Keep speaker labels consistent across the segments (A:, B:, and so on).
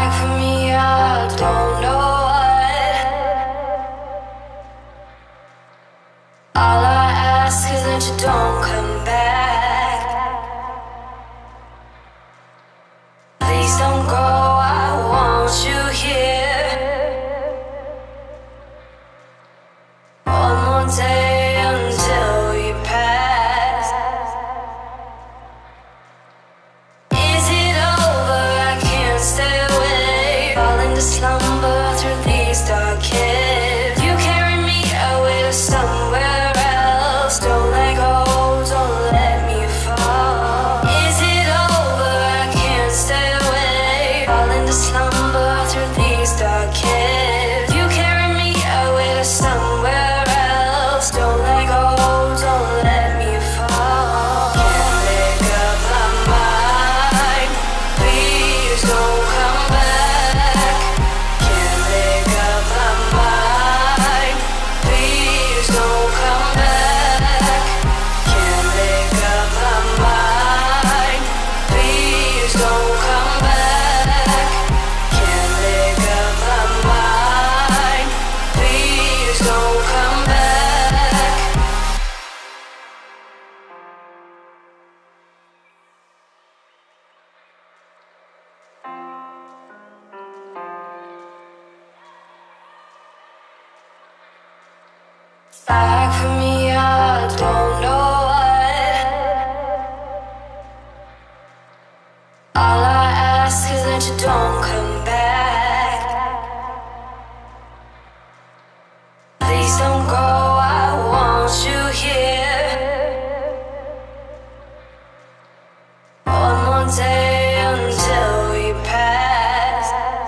A: back from me, I don't know what. All I ask is that you don't come back. Please don't go, I want you here. One more day until we pass. Is it over? I can't stay away. Fall into slumber through these dark caves. You carry me away to somewhere else. Don't let go, don't let me fall. Is it over? I can't stay away. Fall into slumber through these dark caves. You carry me away to somewhere else. Don't let go, don't let me fall. Can't make up my mind. Please don't come back. Can't make up my mind. Please don't come back. Can't make up my mind. Please don't come back. Can't make up my mind. Please don't come back. Back from me, I don't know what. All I ask is that you don't come back. Please don't go, I want you here. One more day until we pass.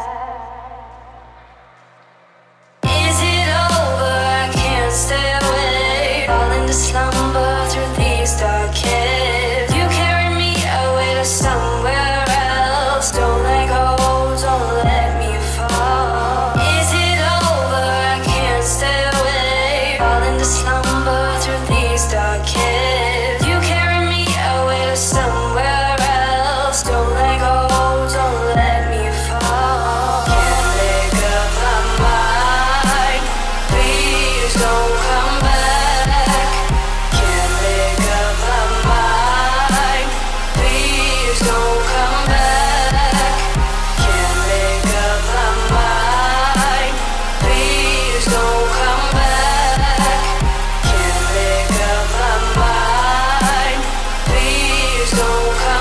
A: Is it over? I can't stay away. Fall into slumber through these dark caves. You carry me away to somewhere else. Don't let go, don't let me fall. Is it over? I can't stay away. Fall into slumber through these dark caves. You carry me away to somewhere else. Don't let go, don't let me fall. Can't make up my mind. Please don't come back. Can't make up my mind. Please don't come back. Can't make up my mind. Please don't come back. Can't make up my mind. Please don't come